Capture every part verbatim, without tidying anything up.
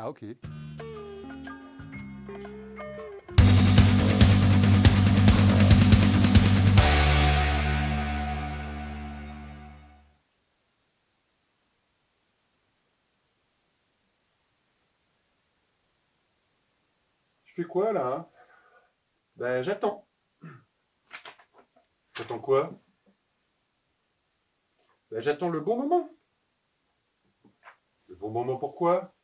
Ah ok. Tu fais quoi là, hein? Ben j'attends. J'attends quoi? Ben j'attends le bon moment. Le bon moment pourquoi?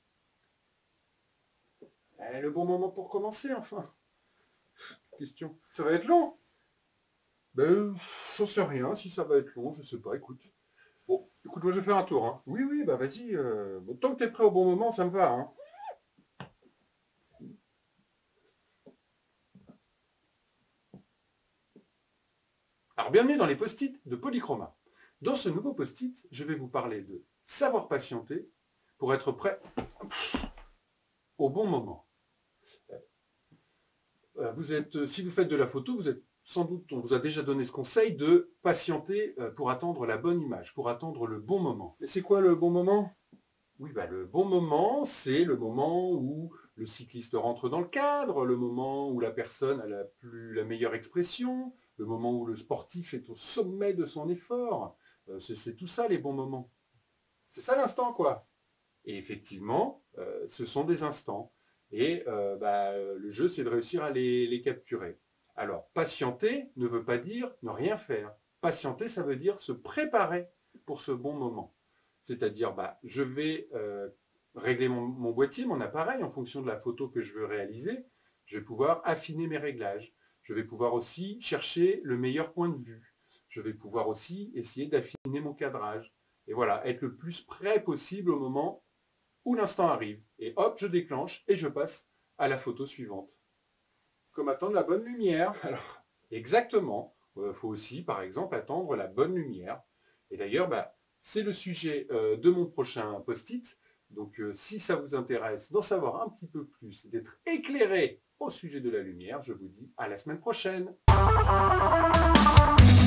Ben, le bon moment pour commencer enfin. Question. Ça va être long? Ben j'en sais rien, si ça va être long, je sais pas, écoute. Bon, écoute, moi je vais faire un tour, hein. Oui, oui, bah vas-y. Euh... bon, tant que t'es prêt au bon moment, ça me va, hein. Alors bienvenue dans les post-it de Polychroma. Dans ce nouveau post-it, je vais vous parler de savoir patienter pour être prêt au bon moment. Vous êtes, si vous faites de la photo, vous êtes sans doute, on vous a déjà donné ce conseil de patienter pour attendre la bonne image, pour attendre le bon moment. Et c'est quoi le bon moment? Oui, bah, le bon moment, c'est le moment où le cycliste rentre dans le cadre, le moment où la personne a la, plus, la meilleure expression, le moment où le sportif est au sommet de son effort. Euh, c'est tout ça les bons moments. C'est ça l'instant, quoi. Et effectivement, euh, ce sont des instants. Et euh, bah, le jeu, c'est de réussir à les, les capturer. Alors, patienter ne veut pas dire ne rien faire. Patienter, ça veut dire se préparer pour ce bon moment. C'est-à-dire, bah, je vais euh, régler mon, mon boîtier, mon appareil, en fonction de la photo que je veux réaliser. Je vais pouvoir affiner mes réglages. Je vais pouvoir aussi chercher le meilleur point de vue. Je vais pouvoir aussi essayer d'affiner mon cadrage. Et voilà, être le plus près possible au moment où l'instant arrive. Et hop, je déclenche et je passe à la photo suivante. Comme attendre la bonne lumière. Alors, exactement. Il euh, faut aussi, par exemple, attendre la bonne lumière. Et d'ailleurs, bah, c'est le sujet euh, de mon prochain post-it. Donc, euh, si ça vous intéresse d'en savoir un petit peu plus, d'être éclairé au sujet de la lumière, je vous dis à la semaine prochaine.